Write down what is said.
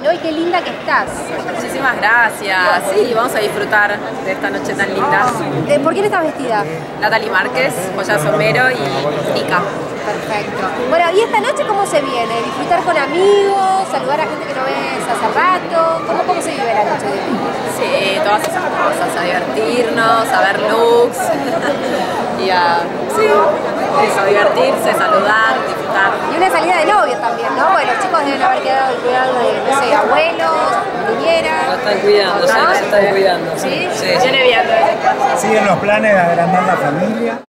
felicitó y qué linda que estás. Muchísimas gracias. Sí, vamos a disfrutar de esta noche tan linda. ¿Por quién estás vestida? Natalie Márquez, Joya Somero y Tica. Perfecto. Bueno, ¿y esta noche cómo se viene? ¿Disfrutar con amigos? ¿Saludar a gente que no ves hace rato? ¿Cómo se vive la noche de hoy? Sí, todas esas cosas, a divertirnos, a ver looks y a, sí, eso, divertirse, saludar, disfrutar. Y una salida de novios también, ¿no? Porque los chicos deben haber quedado al cuidado de, no sé, abuelos, niñeras. La están cuidando, ¿No? se están cuidando. ¿Sí? Viene bien. ¿Siguen los planes de agrandar la familia?